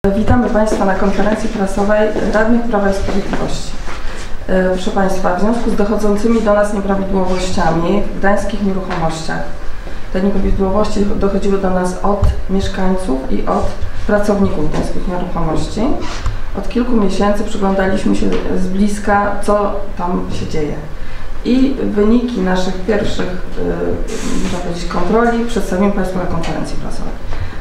Witamy Państwa na konferencji prasowej Radnych Prawa i Sprawiedliwości. Proszę Państwa, w związku z dochodzącymi do nas nieprawidłowościami w gdańskich nieruchomościach, te nieprawidłowości dochodziły do nas od mieszkańców i od pracowników gdańskich nieruchomości. Od kilku miesięcy przyglądaliśmy się z bliska, co tam się dzieje. I wyniki naszych pierwszych, można powiedzieć, kontroli przedstawimy Państwu na konferencji prasowej.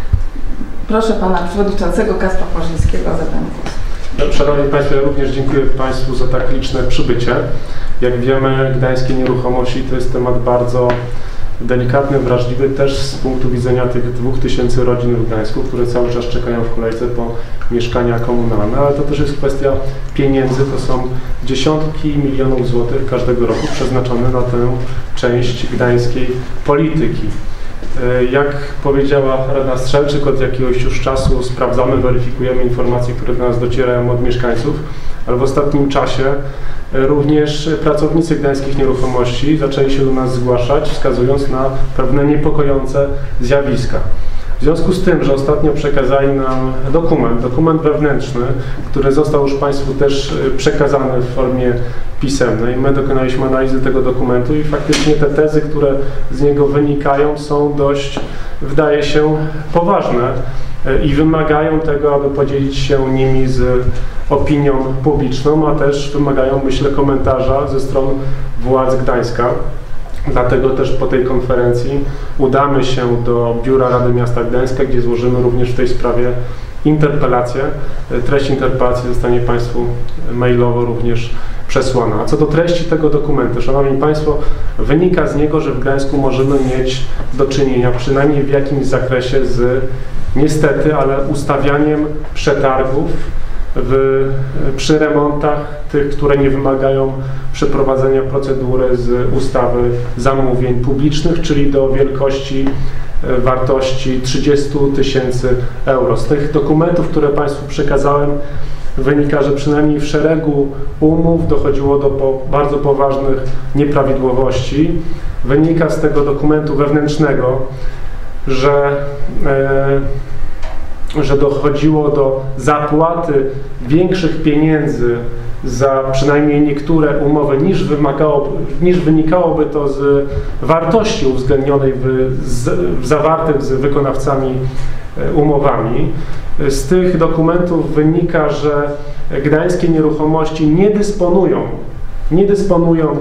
Proszę Pana Przewodniczącego Kacpra Płażyńskiego o zabranie głosu. Szanowni Państwo, ja również dziękuję Państwu za tak liczne przybycie. Jak wiemy, gdańskie nieruchomości to jest temat bardzo delikatny, wrażliwy też z punktu widzenia tych 2000 rodzin w Gdańsku, które cały czas czekają w kolejce po mieszkania komunalne, ale to też jest kwestia pieniędzy, to są dziesiątki milionów złotych każdego roku przeznaczone na tę część gdańskiej polityki. Jak powiedziała Rada Strzelczyk, od jakiegoś już czasu sprawdzamy, weryfikujemy informacje, które do nas docierają od mieszkańców, ale w ostatnim czasie również pracownicy gdańskich nieruchomości zaczęli się do nas zgłaszać, wskazując na pewne niepokojące zjawiska. W związku z tym, że ostatnio przekazali nam dokument wewnętrzny, który został już Państwu też przekazany w formie pisemnej. My dokonaliśmy analizy tego dokumentu i faktycznie te tezy, które z niego wynikają, są dość, wydaje się, poważne i wymagają tego, aby podzielić się nimi z opinią publiczną, a też wymagają, myślę, komentarza ze stron władz Gdańska. Dlatego też po tej konferencji udamy się do Biura Rady Miasta Gdańska, gdzie złożymy również w tej sprawie interpelację. Treść interpelacji zostanie Państwu mailowo również przesłana. A co do treści tego dokumentu, Szanowni Państwo, wynika z niego, że w Gdańsku możemy mieć do czynienia, przynajmniej w jakimś zakresie, z niestety, ale ustawianiem przetargów przy remontach tych, które nie wymagają przeprowadzenia procedury z ustawy zamówień publicznych, czyli do wielkości wartości 30 000 euro. Z tych dokumentów, które Państwu przekazałem, wynika, że przynajmniej w szeregu umów dochodziło do bardzo poważnych nieprawidłowości. Wynika z tego dokumentu wewnętrznego, że dochodziło do zapłaty większych pieniędzy za przynajmniej niektóre umowy niż wynikałoby to z wartości uwzględnionej w zawartych z wykonawcami umowami. Z tych dokumentów wynika, że gdańskie nieruchomości nie dysponują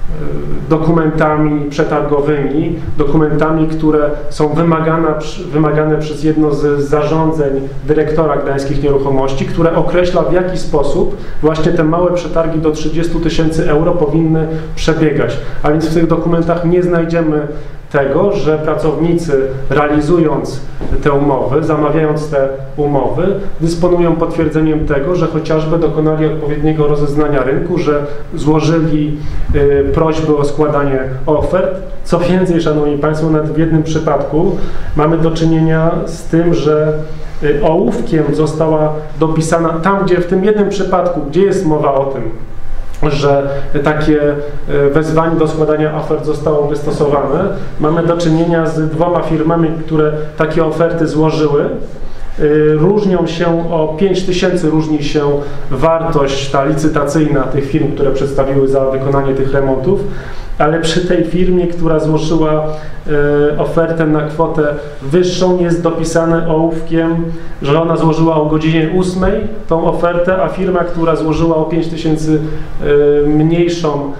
dokumentami przetargowymi, dokumentami, które są wymagane przez jedno z zarządzeń dyrektora gdańskich nieruchomości, które określa, w jaki sposób właśnie te małe przetargi do 30 000 euro powinny przebiegać. A więc w tych dokumentach nie znajdziemy tego, że pracownicy, realizując te umowy, zamawiając te umowy, dysponują potwierdzeniem tego, że chociażby dokonali odpowiedniego rozeznania rynku, że złożyli prośby o składanie ofert. Co więcej, Szanowni Państwo, nawet w jednym przypadku mamy do czynienia z tym, że ołówkiem została dopisana, tam gdzie w tym jednym przypadku, gdzie jest mowa o tym, że takie wezwanie do składania ofert zostało wystosowane, mamy do czynienia z dwoma firmami, które takie oferty złożyły. Różnią się o 5 000, różni się wartość ta licytacyjna tych firm, które przedstawiły za wykonanie tych remontów, ale przy tej firmie, która złożyła ofertę na kwotę wyższą, jest dopisane ołówkiem, że ona złożyła o godzinie 8 tą ofertę, a firma, która złożyła o 5 000 mniejszą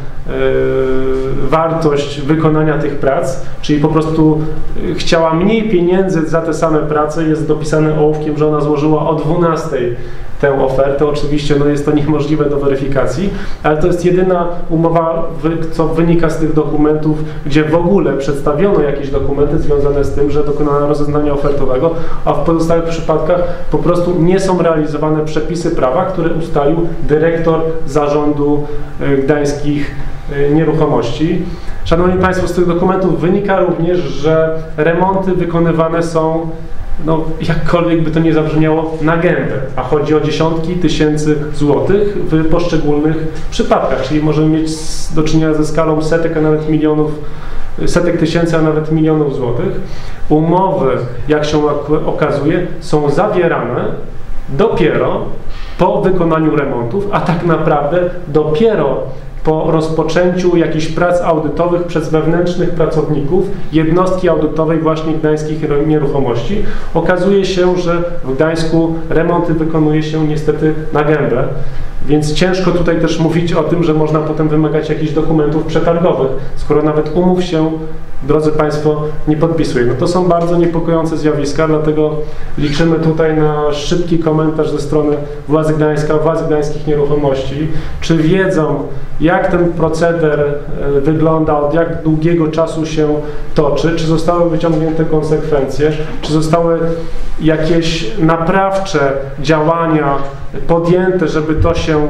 wartość wykonania tych prac, czyli po prostu chciała mniej pieniędzy za te same prace, jest dopisane ołówkiem, że ona złożyła o 12 tę ofertę. Oczywiście jest to niemożliwe do weryfikacji, ale to jest jedyna umowa, co wynika z tych dokumentów, gdzie w ogóle przedstawiono jakieś dokumenty związane z tym, że dokonano rozeznania ofertowego, a w pozostałych przypadkach po prostu nie są realizowane przepisy prawa, które ustalił dyrektor zarządu gdańskich nieruchomości. Szanowni Państwo, z tych dokumentów wynika również, że remonty wykonywane są, jakkolwiek by to nie zabrzmiało, na gębę, a chodzi o dziesiątki tysięcy złotych w poszczególnych przypadkach, czyli możemy mieć do czynienia ze skalą setek, a nawet milionów, setek tysięcy, a nawet milionów złotych. Umowy, jak się okazuje, są zawierane dopiero po wykonaniu remontów, a tak naprawdę dopiero po rozpoczęciu jakichś prac audytowych przez wewnętrznych pracowników jednostki audytowej właśnie Gdańskich Nieruchomości. Okazuje się, że w Gdańsku remonty wykonuje się niestety na gębę, więc ciężko tutaj też mówić o tym, że można potem wymagać jakichś dokumentów przetargowych, skoro nawet umów się, drodzy Państwo, nie podpisuje. No to są bardzo niepokojące zjawiska, dlatego liczymy tutaj na szybki komentarz ze strony władzy Gdańska, władz Gdańskich Nieruchomości, czy wiedzą, jak ten proceder wygląda, od jak długiego czasu się toczy, czy zostały wyciągnięte konsekwencje, czy zostały jakieś naprawcze działania podjęte, żeby to się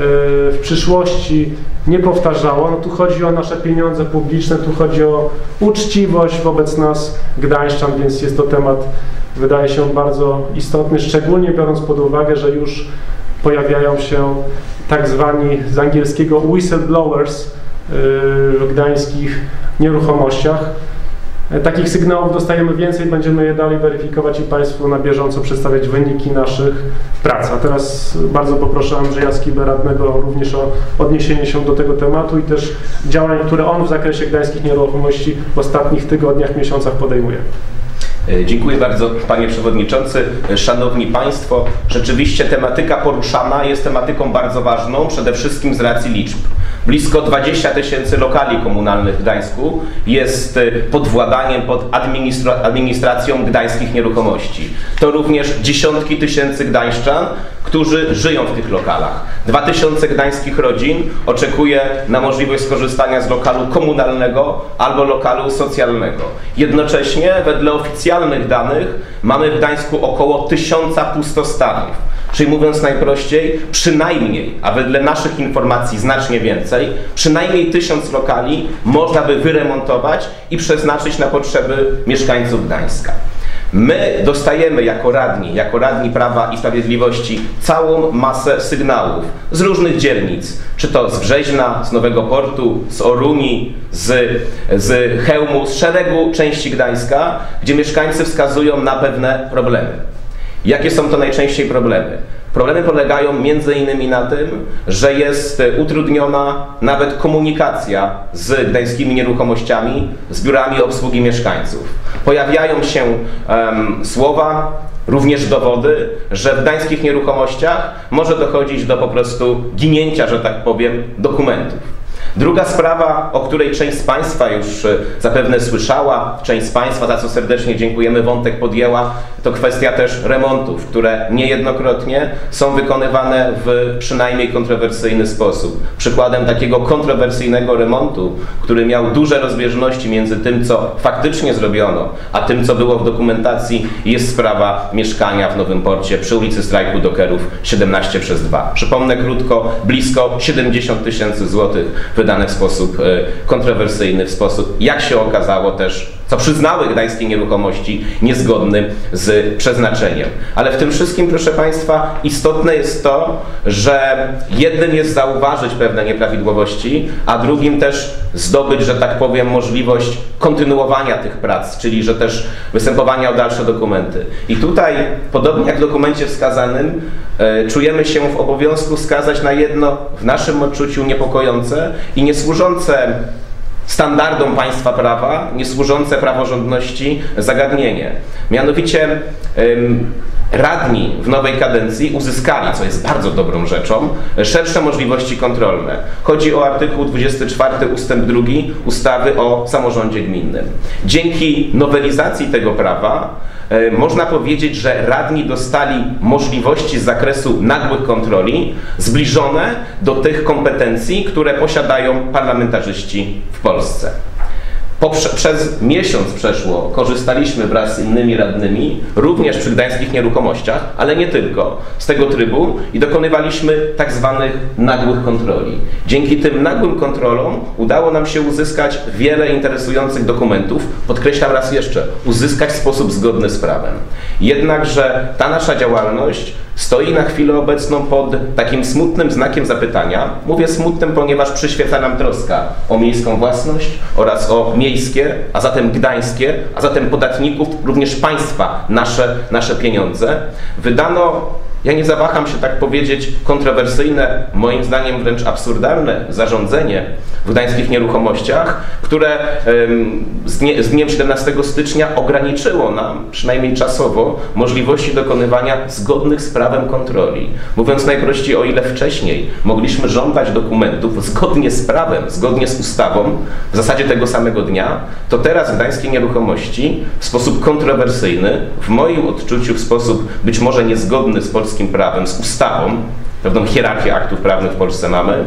w przyszłości nie powtarzało. No tu chodzi o nasze pieniądze publiczne, tu chodzi o uczciwość wobec nas, gdańszczan, więc jest to temat, wydaje się, bardzo istotny, szczególnie biorąc pod uwagę, że już pojawiają się tak zwani z angielskiego whistleblowers w gdańskich nieruchomościach. Takich sygnałów dostajemy więcej, będziemy je dalej weryfikować i Państwu na bieżąco przedstawiać wyniki naszych prac. A teraz bardzo poproszę Andrzeja Skibę, radnego, również o odniesienie się do tego tematu i też działań, które on w zakresie gdańskich nieruchomości w ostatnich tygodniach, miesiącach podejmuje. Dziękuję bardzo, Panie Przewodniczący. Szanowni Państwo, rzeczywiście tematyka poruszana jest tematyką bardzo ważną, przede wszystkim z racji liczb. Blisko 20 000 lokali komunalnych w Gdańsku jest pod władaniem, pod administracją Gdańskich Nieruchomości. To również dziesiątki tysięcy gdańszczan, którzy żyją w tych lokalach. 2000 gdańskich rodzin oczekuje na możliwość skorzystania z lokalu komunalnego albo lokalu socjalnego. Jednocześnie, wedle oficjalnych danych, mamy w Gdańsku około 1000 pustostanów. Czyli mówiąc najprościej, przynajmniej, a wedle naszych informacji znacznie więcej, przynajmniej 1000 lokali można by wyremontować i przeznaczyć na potrzeby mieszkańców Gdańska. My dostajemy jako radni Prawa i Sprawiedliwości całą masę sygnałów z różnych dzielnic, czy to z Brzeźna, z Nowego Portu, z Oruni, z Chełmu, z szeregu części Gdańska, gdzie mieszkańcy wskazują na pewne problemy. Jakie są to najczęściej problemy? Problemy polegają m.in. na tym, że jest utrudniona nawet komunikacja z gdańskimi nieruchomościami, z biurami obsługi mieszkańców. Pojawiają się słowa, również dowody, że w gdańskich nieruchomościach może dochodzić do po prostu ginięcia, że tak powiem, dokumentów. Druga sprawa, o której część z Państwa już zapewne słyszała, część z Państwa, za co serdecznie dziękujemy, wątek podjęła, to kwestia też remontów, które niejednokrotnie są wykonywane w przynajmniej kontrowersyjny sposób. Przykładem takiego kontrowersyjnego remontu, który miał duże rozbieżności między tym, co faktycznie zrobiono, a tym, co było w dokumentacji, jest sprawa mieszkania w Nowym Porcie przy ulicy Strajku Dockerów 17/2. Przypomnę krótko, blisko 70 000 złotych wydane w sposób kontrowersyjny, w sposób, jak się okazało też, co przyznały Gdańskie Nieruchomości, niezgodny z przeznaczeniem. Ale w tym wszystkim, proszę Państwa, istotne jest to, że jednym jest zauważyć pewne nieprawidłowości, a drugim też zdobyć, że tak powiem, możliwość kontynuowania tych prac, czyli że też występowania o dalsze dokumenty. I tutaj, podobnie jak w dokumencie wskazanym, czujemy się w obowiązku wskazać na jedno w naszym odczuciu niepokojące i niesłużące standardom państwa prawa, niesłużące praworządności zagadnienie. Mianowicie radni w nowej kadencji uzyskali, co jest bardzo dobrą rzeczą, szersze możliwości kontrolne. Chodzi o artykuł 24 ustęp 2 ustawy o samorządzie gminnym. Dzięki nowelizacji tego prawa można powiedzieć, że radni dostali możliwości z zakresu nagłych kontroli zbliżone do tych kompetencji, które posiadają parlamentarzyści w Polsce. Przez miesiąc przeszło korzystaliśmy wraz z innymi radnymi, również przy Gdańskich Nieruchomościach, ale nie tylko, z tego trybu i dokonywaliśmy tak zwanych nagłych kontroli. Dzięki tym nagłym kontrolom udało nam się uzyskać wiele interesujących dokumentów, podkreślam raz jeszcze, uzyskać w sposób zgodny z prawem. Jednakże ta nasza działalność stoi na chwilę obecną pod takim smutnym znakiem zapytania. Mówię smutnym, ponieważ przyświeca nam troska o miejską własność oraz o miejskie, a zatem gdańskie, a zatem podatników, również państwa, nasze pieniądze. Wydano ja nie zawaham się tak powiedzieć, kontrowersyjne, moim zdaniem wręcz absurdalne zarządzenie w Gdańskich Nieruchomościach, które z dniem 17 stycznia ograniczyło nam, przynajmniej czasowo, możliwości dokonywania zgodnych z prawem kontroli. Mówiąc najprościej, o ile wcześniej mogliśmy żądać dokumentów zgodnie z prawem, zgodnie z ustawą, w zasadzie tego samego dnia, to teraz Gdańskie Nieruchomości w sposób kontrowersyjny, w moim odczuciu w sposób być może niezgodny z polskim prawem, z ustawą, pewną hierarchię aktów prawnych w Polsce mamy,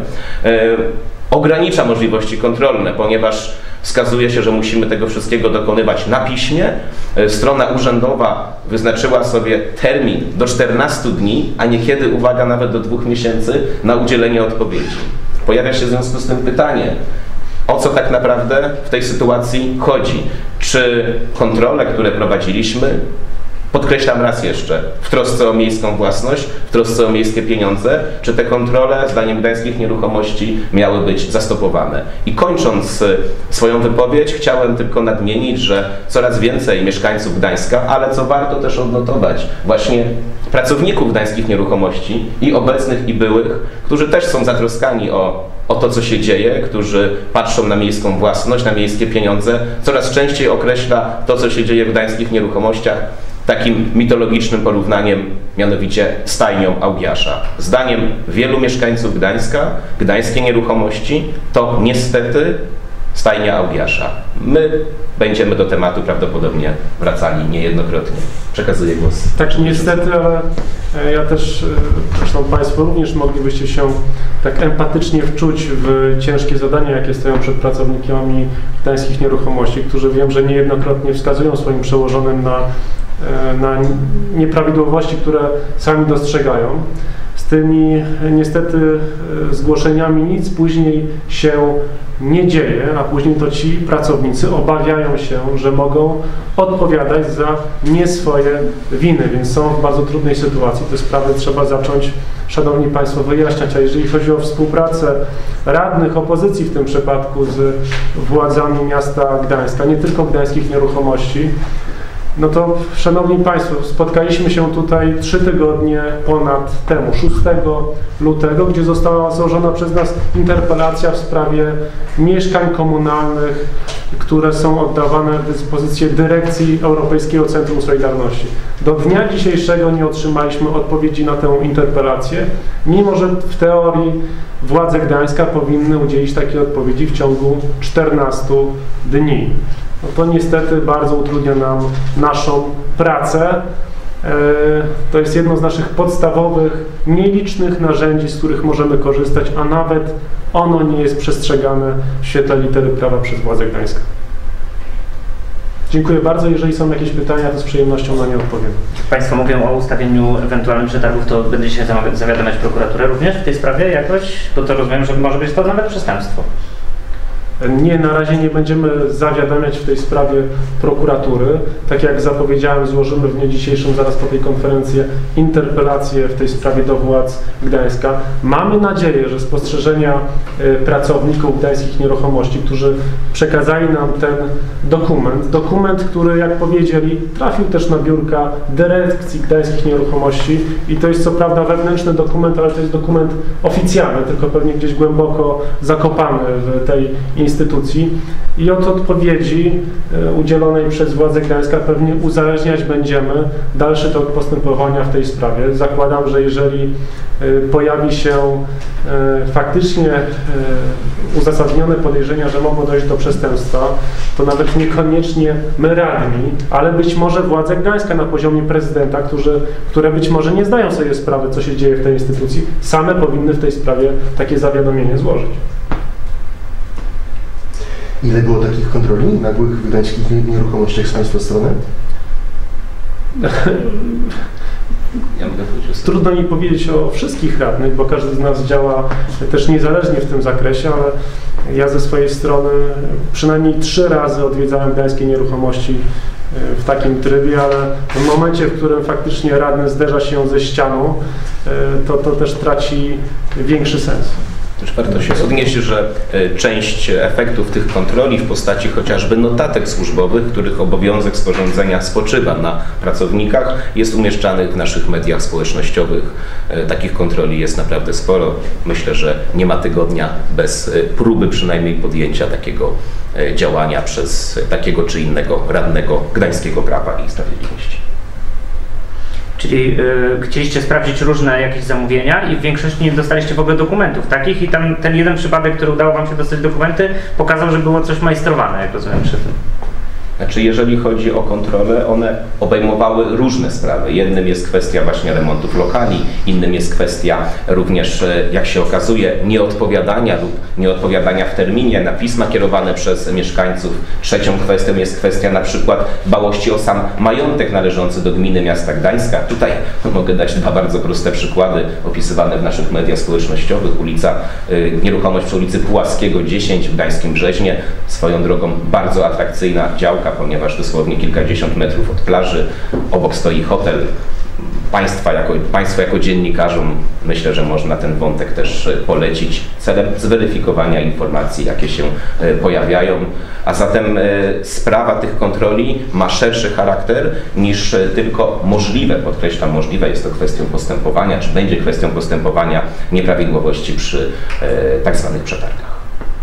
ogranicza możliwości kontrolne, ponieważ wskazuje się, że musimy tego wszystkiego dokonywać na piśmie. Strona urzędowa wyznaczyła sobie termin do 14 dni, a niekiedy, uwaga, nawet do 2 miesięcy na udzielenie odpowiedzi. Pojawia się w związku z tym pytanie, o co tak naprawdę w tej sytuacji chodzi? Czy kontrole, które prowadziliśmy, podkreślam raz jeszcze, w trosce o miejską własność, w trosce o miejskie pieniądze, czy te kontrole, zdaniem Gdańskich Nieruchomości, miały być zastopowane? I kończąc swoją wypowiedź, chciałem tylko nadmienić, że coraz więcej mieszkańców Gdańska, ale co warto też odnotować, właśnie pracowników Gdańskich Nieruchomości, i obecnych, i byłych, którzy też są zatroskani o to, co się dzieje, którzy patrzą na miejską własność, na miejskie pieniądze, coraz częściej określa to, co się dzieje w Gdańskich Nieruchomościach, takim mitologicznym porównaniem, mianowicie stajnią Augiasza. Zdaniem wielu mieszkańców Gdańska, Gdańskie Nieruchomości to niestety stajnia Augiasza. My będziemy do tematu prawdopodobnie wracali niejednokrotnie. Przekazuję głos. Tak, niestety, ale ja też, zresztą Państwo również moglibyście się tak empatycznie wczuć w ciężkie zadania, jakie stoją przed pracownikami Gdańskich Nieruchomości, którzy wiem, że niejednokrotnie wskazują swoim przełożonym na nieprawidłowości, które sami dostrzegają. Z tymi niestety zgłoszeniami nic później się nie dzieje, a później to ci pracownicy obawiają się, że mogą odpowiadać za nie swoje winy, więc są w bardzo trudnej sytuacji. Te sprawy trzeba zacząć, Szanowni Państwo, wyjaśniać. A jeżeli chodzi o współpracę radnych opozycji w tym przypadku z władzami miasta Gdańska, nie tylko Gdańskich Nieruchomości, no to, Szanowni Państwo, spotkaliśmy się tutaj 3 tygodnie ponad temu, 6 lutego, gdzie została złożona przez nas interpelacja w sprawie mieszkań komunalnych, które są oddawane w dyspozycję Dyrekcji Europejskiego Centrum Solidarności. Do dnia dzisiejszego nie otrzymaliśmy odpowiedzi na tę interpelację, mimo że w teorii władze Gdańska powinny udzielić takiej odpowiedzi w ciągu 14 dni. No to niestety bardzo utrudnia nam naszą pracę. To jest jedno z naszych podstawowych, nielicznych narzędzi, z których możemy korzystać, a nawet ono nie jest przestrzegane w świetle litery prawa przez władze Gdańska. Dziękuję bardzo. Jeżeli są jakieś pytania, to z przyjemnością na nie odpowiem. Państwo mówią o ustawieniu ewentualnych przetargów, to będziecie zawiadamiać prokuraturę również w tej sprawie jakoś? Bo to rozumiem, że może być to nawet przestępstwo. Nie, na razie nie będziemy zawiadamiać w tej sprawie prokuratury. Tak jak zapowiedziałem, złożymy w dniu dzisiejszym, zaraz po tej konferencji, interpelację w tej sprawie do władz Gdańska. Mamy nadzieję, że spostrzeżenia pracowników Gdańskich Nieruchomości, którzy przekazali nam ten dokument, który, jak powiedzieli, trafił też na biurka Dyrekcji Gdańskich Nieruchomości i to jest co prawda wewnętrzny dokument, ale to jest dokument oficjalny, tylko pewnie gdzieś głęboko zakopany w tej instytucji i od odpowiedzi udzielonej przez władze Gdańska pewnie uzależniać będziemy dalsze tok postępowania w tej sprawie. Zakładam, że jeżeli pojawi się faktycznie uzasadnione podejrzenia, że mogło dojść do przestępstwa, to nawet niekoniecznie my radni, ale być może władze Gdańska na poziomie prezydenta, które być może nie zdają sobie sprawy, co się dzieje w tej instytucji, same powinny w tej sprawie takie zawiadomienie złożyć. Ile było takich kontroli nagłych w Gdańskich Nieruchomościach z Państwa strony? Trudno mi powiedzieć o wszystkich radnych, bo każdy z nas działa też niezależnie w tym zakresie, ale ja ze swojej strony przynajmniej 3 razy odwiedzałem Gdańskie Nieruchomości w takim trybie, ale w momencie, w którym faktycznie radny zderza się ze ścianą, to też traci większy sens. Też warto się odnieść, że część efektów tych kontroli w postaci chociażby notatek służbowych, których obowiązek sporządzenia spoczywa na pracownikach, jest umieszczanych w naszych mediach społecznościowych. Takich kontroli jest naprawdę sporo. Myślę, że nie ma tygodnia bez próby przynajmniej podjęcia takiego działania przez takiego czy innego radnego Gdańskiego Prawa i Sprawiedliwości. Czyli chcieliście sprawdzić różne jakieś zamówienia i w większości nie dostaliście w ogóle dokumentów takich i tam ten jeden przypadek, który udało wam się dostać dokumenty, pokazał, że było coś majstrowane, jak rozumiem przy tym. Znaczy, jeżeli chodzi o kontrolę, one obejmowały różne sprawy. Jednym jest kwestia właśnie remontów lokali, innym jest kwestia również, jak się okazuje, nieodpowiadania lub nieodpowiadania w terminie na pisma kierowane przez mieszkańców. Trzecią kwestią jest kwestia na przykład dbałości o sam majątek należący do gminy miasta Gdańska. Tutaj mogę dać dwa bardzo proste przykłady opisywane w naszych mediach społecznościowych. Nieruchomość przy ulicy Pułaskiego 10 w Gdańskim Brzeźnie. Swoją drogą bardzo atrakcyjna działka, ponieważ dosłownie kilkadziesiąt metrów od plaży, obok stoi hotel. Państwu jako dziennikarzom myślę, że można ten wątek też polecić celem zweryfikowania informacji, jakie się pojawiają. A zatem sprawa tych kontroli ma szerszy charakter niż tylko możliwe, podkreślam możliwe, jest to kwestią postępowania, czy będzie kwestią postępowania nieprawidłowości przy tak zwanych przetargach.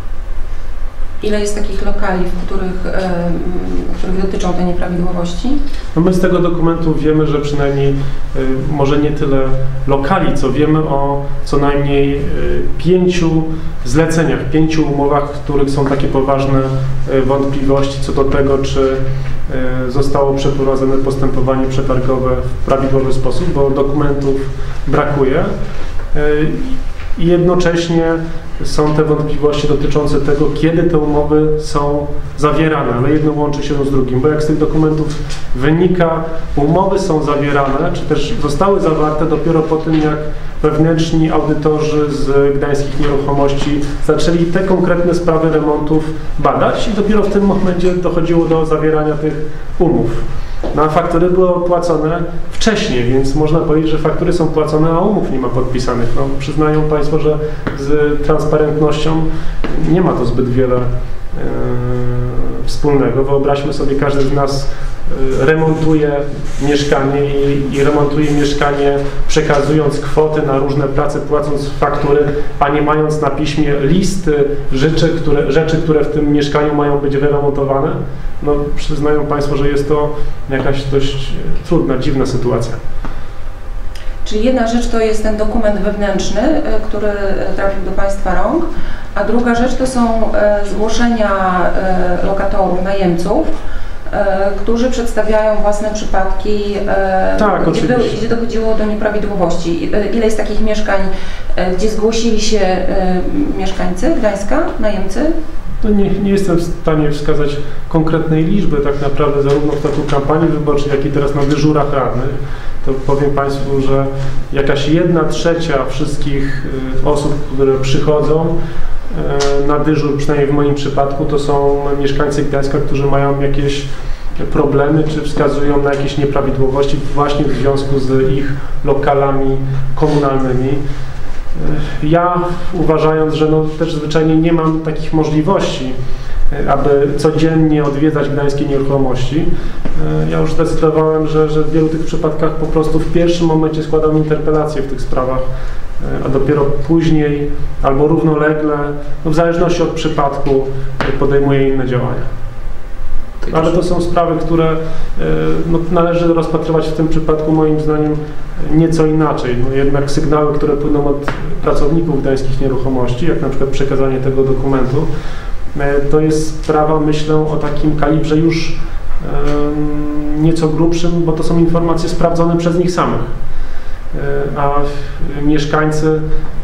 Ile jest takich lokali, których dotyczą te nieprawidłowości? No my z tego dokumentu wiemy, że przynajmniej może nie tyle lokali, co wiemy o co najmniej 5 zleceniach, 5 umowach, w których są takie poważne wątpliwości co do tego, czy zostało przeprowadzone postępowanie przetargowe w prawidłowy sposób, bo dokumentów brakuje. I jednocześnie są te wątpliwości dotyczące tego, kiedy te umowy są zawierane, ale jedno łączy się z drugim, bo jak z tych dokumentów wynika, umowy są zawierane, czy też zostały zawarte dopiero po tym, jak wewnętrzni audytorzy z Gdańskich Nieruchomości zaczęli te konkretne sprawy remontów badać i dopiero w tym momencie dochodziło do zawierania tych umów. No a faktury były opłacone wcześniej, więc można powiedzieć, że faktury są płacone, a umów nie ma podpisanych. No, przyznają Państwo, że z transparentnością nie ma to zbyt wiele wspólnego. Wyobraźmy sobie, każdy z nas remontuje mieszkanie i remontuje mieszkanie przekazując kwoty na różne prace, płacąc faktury, a nie mając na piśmie listy rzeczy, które w tym mieszkaniu mają być wyremontowane. No, przyznają Państwo, że jest to jakaś dość trudna, dziwna sytuacja. Czyli jedna rzecz to jest ten dokument wewnętrzny, który trafił do Państwa rąk, a druga rzecz to są zgłoszenia lokatorów, najemców, którzy przedstawiają własne przypadki, tak, gdzie dochodziło do nieprawidłowości. Ile jest takich mieszkań, gdzie zgłosili się mieszkańcy Gdańska, najemcy? No nie jestem w stanie wskazać konkretnej liczby tak naprawdę zarówno w toku kampanii wyborczej, jak i teraz na dyżurach radnych. To powiem Państwu, że jakaś 1/3 wszystkich osób, które przychodzą na dyżur, przynajmniej w moim przypadku, to są mieszkańcy Gdańska, którzy mają jakieś problemy, czy wskazują na jakieś nieprawidłowości właśnie w związku z ich lokalami komunalnymi. Ja uważając, że no też zwyczajnie nie mam takich możliwości, aby codziennie odwiedzać Gdańskie Nieruchomości, ja już zdecydowałem, że w wielu tych przypadkach po prostu w pierwszym momencie składam interpelacje w tych sprawach, a dopiero później albo równolegle, no w zależności od przypadku, podejmuję inne działania. Ale to są sprawy, które no, należy rozpatrywać w tym przypadku moim zdaniem nieco inaczej. No, jednak sygnały, które płyną od pracowników Gdańskich Nieruchomości, jak na przykład przekazanie tego dokumentu, to jest sprawa, myślę, o takim kalibrze już nieco grubszym, bo to są informacje sprawdzone przez nich samych. A mieszkańcy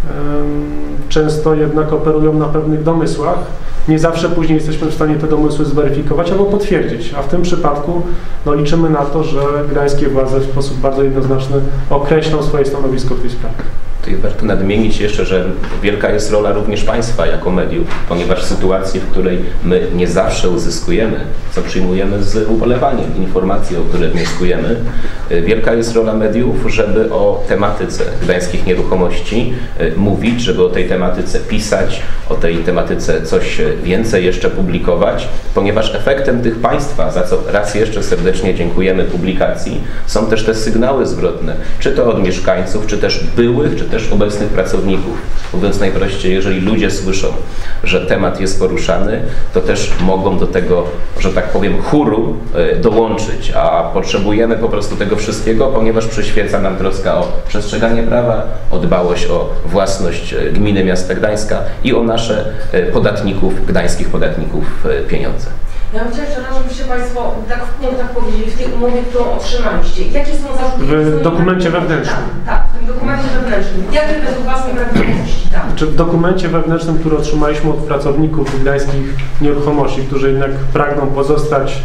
często jednak operują na pewnych domysłach. Nie zawsze później jesteśmy w stanie te domysły zweryfikować albo potwierdzić, a w tym przypadku no, liczymy na to, że gdańskie władze w sposób bardzo jednoznaczny określą swoje stanowisko w tej sprawie. Tutaj warto nadmienić jeszcze, że wielka jest rola również państwa jako mediów, ponieważ sytuacji, w której my nie zawsze uzyskujemy, co przyjmujemy z ubolewaniem, informacje, o które wnioskujemy, wielka jest rola mediów, żeby o tematyce gdańskich nieruchomości mówić, żeby o tej tematyce pisać, o tej tematyce coś więcej jeszcze publikować, ponieważ efektem tych państwa, za co raz jeszcze serdecznie dziękujemy publikacji, są też te sygnały zwrotne, czy to od mieszkańców, czy też byłych, czy też obecnych pracowników. Mówiąc najprościej, jeżeli ludzie słyszą, że temat jest poruszany, to też mogą do tego, że tak powiem, chóru dołączyć, a potrzebujemy po prostu tego wszystkiego, ponieważ przyświeca nam troska o przestrzeganie prawa, o dbałość o własność gminy miasta Gdańska i o nasze podatników, gdańskich podatników pieniądze. Ja bym chciała jeszcze raz, żebyście Państwo tak w punktach powiedzieli, w tej umowie, którą otrzymaliście. Jakie są zarzuty? W dokumencie wewnętrznym. Tak, w tym dokumencie wewnętrznym. Jakie według Was nieprawidłowości? Tak. Czy w dokumencie wewnętrznym, który otrzymaliśmy od pracowników gdańskich nieruchomości, którzy jednak pragną pozostać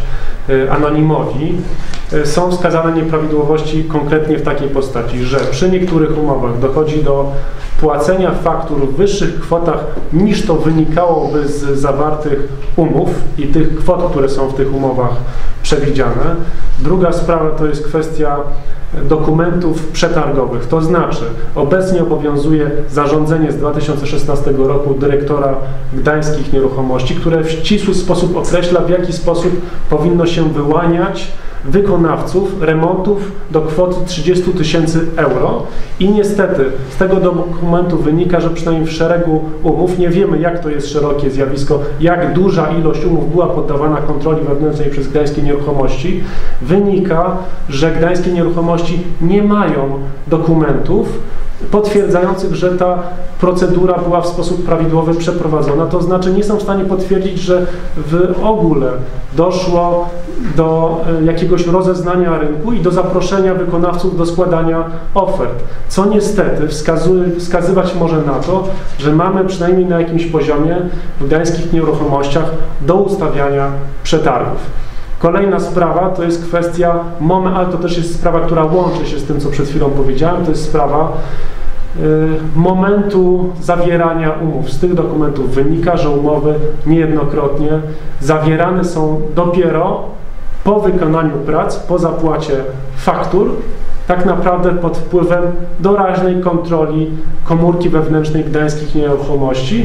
anonimowi, są wskazane nieprawidłowości konkretnie w takiej postaci, że przy niektórych umowach dochodzi do płacenia faktur w wyższych kwotach niż to wynikałoby z zawartych umów i tych kwot, które są w tych umowach przewidziane. Druga sprawa to jest kwestia dokumentów przetargowych, to znaczy obecnie obowiązuje zarządzenie z 2016 roku dyrektora gdańskich nieruchomości, które w ścisły sposób określa, w jaki sposób powinno się wyłaniać wykonawców remontów do kwoty 30 000 euro i niestety z tego dokumentu wynika, że przynajmniej w szeregu umów, nie wiemy jak to jest szerokie zjawisko, jak duża ilość umów była poddawana kontroli wewnętrznej przez gdańskie nieruchomości, wynika, że gdańskie nieruchomości nie mają dokumentów potwierdzających, że ta procedura była w sposób prawidłowy przeprowadzona, to znaczy nie są w stanie potwierdzić, że w ogóle doszło do jakiegoś rozeznania rynku i do zaproszenia wykonawców do składania ofert, co niestety wskazywać może na to, że mamy przynajmniej na jakimś poziomie w gdańskich nieruchomościach do ustawiania przetargów. Kolejna sprawa to jest kwestia, ale to też jest sprawa, która łączy się z tym, co przed chwilą powiedziałem, to jest sprawa momentu zawierania umów. Z tych dokumentów wynika, że umowy niejednokrotnie zawierane są dopiero po wykonaniu prac, po zapłacie faktur, tak naprawdę pod wpływem doraźnej kontroli komórki wewnętrznej gdańskich nieruchomości,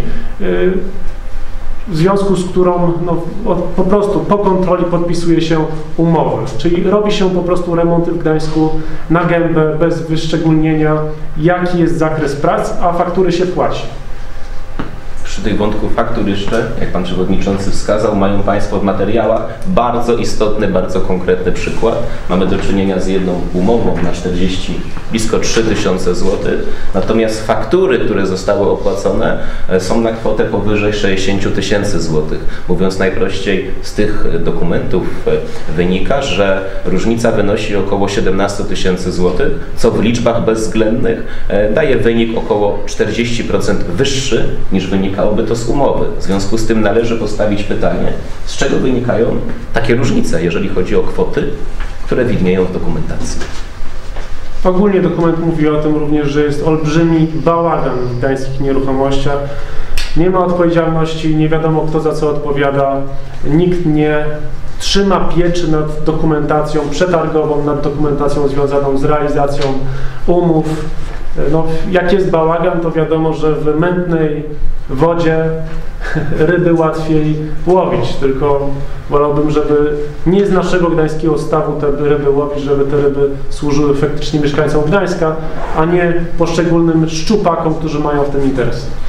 w związku z którą po prostu po kontroli podpisuje się umowy. Czyli robi się po prostu remonty w Gdańsku na gębę, bez wyszczególnienia, jaki jest zakres prac, a faktury się płaci. Przy tych wątku faktur jeszcze, jak Pan Przewodniczący wskazał, mają Państwo w materiałach bardzo istotny, bardzo konkretny przykład. Mamy do czynienia z jedną umową na blisko 3000 zł, natomiast faktury, które zostały opłacone, są na kwotę powyżej 60 000 zł. Mówiąc najprościej, z tych dokumentów wynika, że różnica wynosi około 17 000 zł, co w liczbach bezwzględnych daje wynik około 40% wyższy niż wynikałoby to z umowy. W związku z tym należy postawić pytanie, z czego wynikają takie różnice, jeżeli chodzi o kwoty, które widnieją w dokumentacji. Ogólnie dokument mówi o tym również, że jest olbrzymi bałagan w gdańskich nieruchomościach. Nie ma odpowiedzialności, nie wiadomo kto za co odpowiada, nikt nie trzyma pieczy nad dokumentacją przetargową, nad dokumentacją związaną z realizacją umów. Jak jest bałagan, to wiadomo, że w mętnej wodzie ryby łatwiej łowić, tylko wolałbym, żeby nie z naszego gdańskiego stawu te ryby łowić, żeby te ryby służyły faktycznie mieszkańcom Gdańska, a nie poszczególnym szczupakom, którzy mają w tym interes.